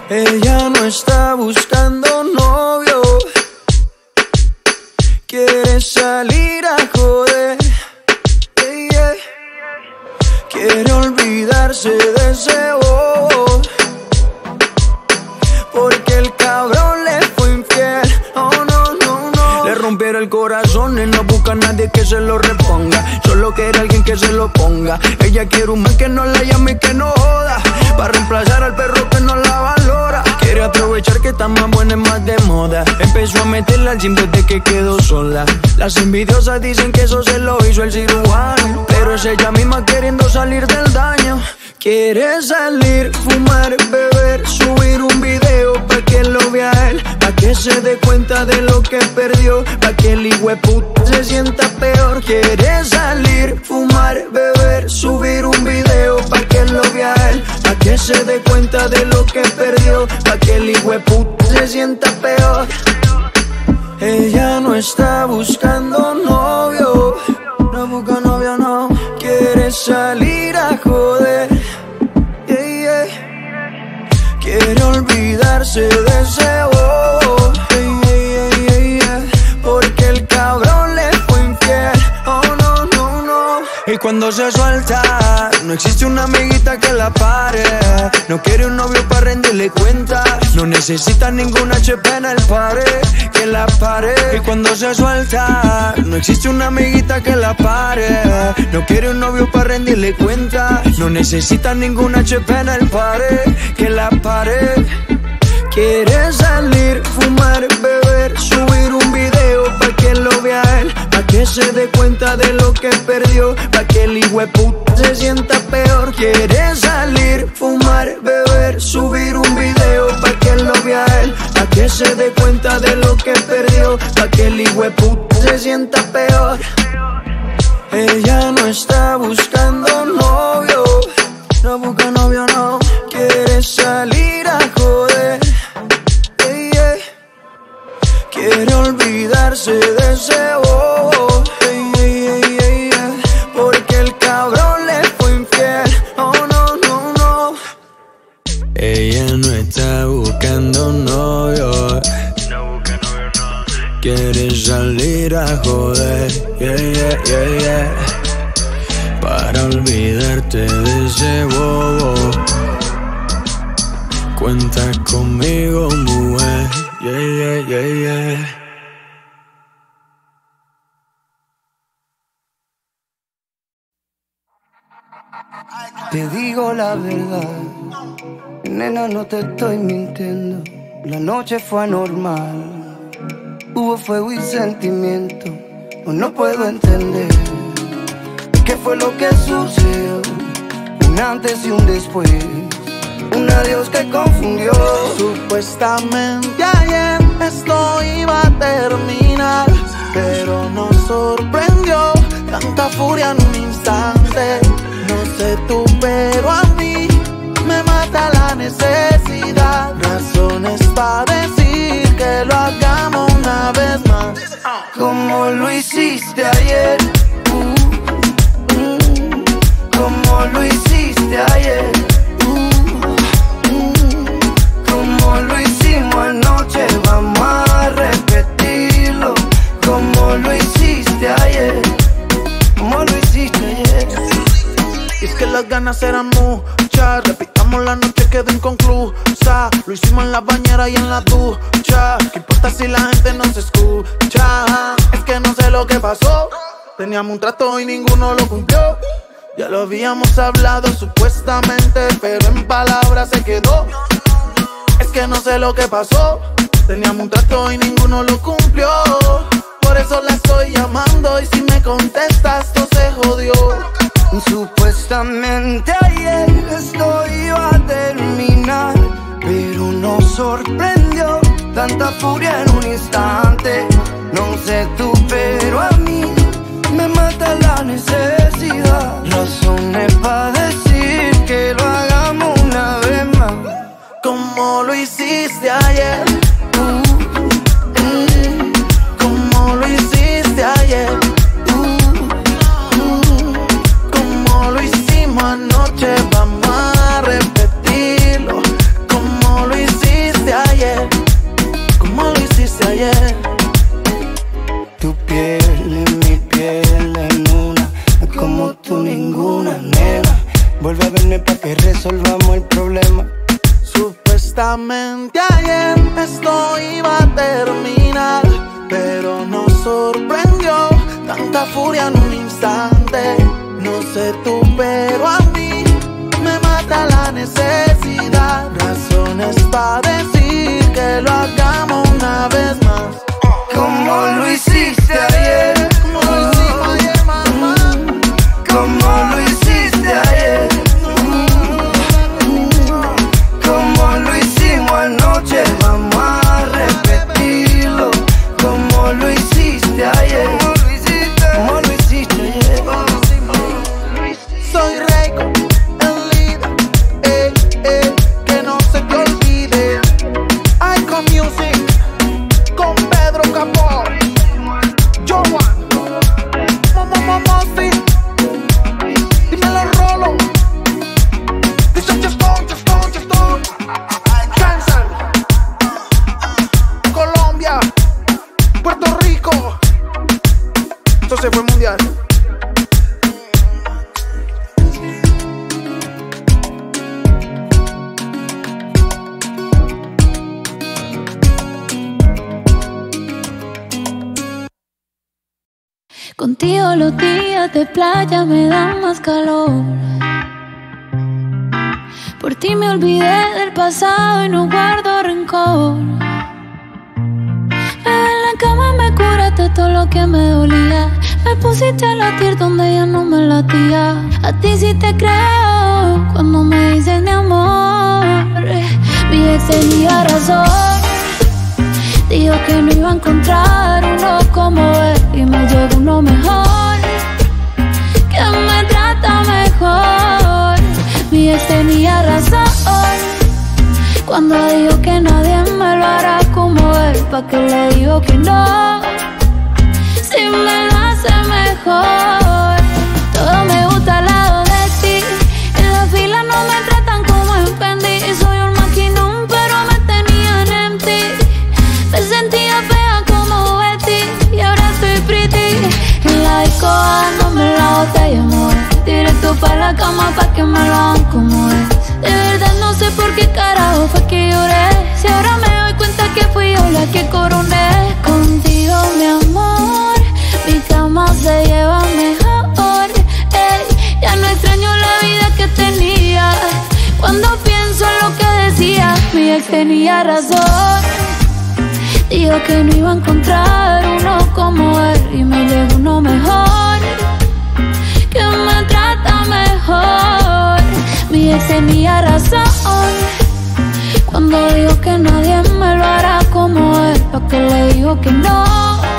Ella no está buscando novio, quiere salir a joder, quiere olvidarse de ese bobo, porque el cabrón le fue infiel. Oh no, no, no. Le rompieron el corazón y no busca a nadie que se lo reponga, solo quiere alguien que se lo ponga. Ella quiere un man que no la llame y que no joda, para reemplazar al perro que no la valora. Quiere aprovechar que está más buena y más de moda. Empezó a meterla al gym desde que quedó sola. Las envidiosas dicen que eso se lo hizo el cirujano, pero es ella misma queriendo salir del daño. Quiere salir, fumar, beber, subir un video pa' que lo vea él, pa' que se dé cuenta de lo que perdió, pa' que el hijueputa se sienta peor. Quiere salir, fumar, beber, subir un video pa' que lo vea él, pa' que se dé cuenta de lo que perdió, pa' que el hijueputa se sienta peor. Ella no está buscando novio, no busca novio, no. Quiere salir a joder, quiere olvidarse de ese bobo, porque el cabrón le fue infiel. Oh no, no, no. Y cuando se suelta, no existe una amiguita que la pare. No quiere un novio para rendirle cuenta, no necesita ningún HP en el pared que la pare. Y cuando se suelta, no existe una amiguita que la pare. No quiere un novio para rendirle cuenta, no necesita ningún HP en el pared que la pare. Quiere salir, fumar, beber, subir un video pa' que lo vea él, pa' que se dé cuenta de lo que perdió, pa' que el hijueputa se sienta peor. Quiere salir, fumar, beber, subir un video pa' que lo vea él, pa' que se dé cuenta de lo que perdió, pa' que el hijueputa se sienta peor. Ella no está buscando novio, no busca novio, no. Quiere salir a joder, quiere olvidarse de ese bobo, porque el cabrón le fue infiel. Oh no, no, no. Ella no está buscando novio, quiere salir a joder, para olvidarte de ese bobo. Cuenta conmigo, mujer, Te digo la verdad, nena, no te estoy mintiendo. La noche fue anormal, hubo fuego y sentimiento. No puedo entender qué fue lo que sucedió, un antes y un después, un adiós que confundió. Supuestamente ayer esto iba a terminar, pero nos sorprendió tanta furia en un instante. No sé tú, pero a mí me mata la necesidad. Razones para decir que lo hagamos una vez más, como lo hiciste ayer, como lo hiciste ayer, como lo hicimos anoche, vamos a repetirlo. Como lo hiciste ayer, como lo hiciste ayer. Y es que las ganas eran muchas, repitamos la noche, quedó inconclusa. Lo hicimos en la bañera y en la ducha. ¿Qué importa si la gente no se escucha? Es que no sé lo que pasó, teníamos un trato y ninguno lo cumplió. Ya lo habíamos hablado supuestamente, pero en palabras se quedó. Es que no sé lo que pasó, teníamos un trato y ninguno lo cumplió. Por eso la estoy llamando y si me contestas todo se jodió. Supuestamente ayer esto iba a terminar, pero nos sorprendió tanta furia en un instante. No sé tú, pero a mí me mata la necesidad. Razones para decir que lo hagamos una vez más, como lo hiciste ayer, como lo hiciste ayer, como lo hicimos anoche, vamos a repetirlo. Como lo hiciste sorprendió tanta furia en un instante. No sé tú, pero a mí me mata la necesidad. Razones para decir que lo hagamos una vez más. Como lo hiciste ayer, como lo hicimos ayer, mamá. como lo hiciste ayer, como lo hicimos anoche, vamos a repetirlo. Como lo hiciste ayer, como lo hiciste ayer. Soy Reiko, el líder, que no se te olvide. Icon Music, con Pedro Capó, Joan, Momomomosi, dímelo Rolo, dice Chestón, Kansas, Colombia, Puerto Rico. Esto se fue mundial. Contigo los días de playa me dan más calor. Por ti me olvidé del pasado y no guardo rencor. Bebé, en la cama me curaste todo lo que me dolía. Me pusiste a latir donde ya no me latía. A ti sí te creo cuando me dices mi amor. Mi ex tenía razón. Dijo que no iba a encontrar uno como él y me llegó uno mejor, que me trata mejor. Mi ex tenía razón cuando dijo que nadie me lo hará como él. ¿Pa' qué le digo que no? Si me lo hace mejor. Todo me gusta al lado de ti. En la fila no me tratan como en Fendi. Soy un maquinón pero me tenían en ti. Me sentía fea como Betty y ahora estoy pretty. En la disco dándome la botella, amor. Directo pa' la cama pa' que me lo hagan como es. De verdad no sé por qué carajo fue que lloré. Si ahora me doy cuenta que fui yo la que coroné. Contigo, mi amor, mi cama se lleva mejor. Ey, ya no extraño la vida que tenía. Cuando pienso en lo que decía, mi ex tenía razón. Dijo que no iba a encontrar uno como él y me llegó uno mejor, que me trata mejor. Mi ex tenía razón cuando dijo que nadie me lo hará como él. ¿Pa' qué le digo que no?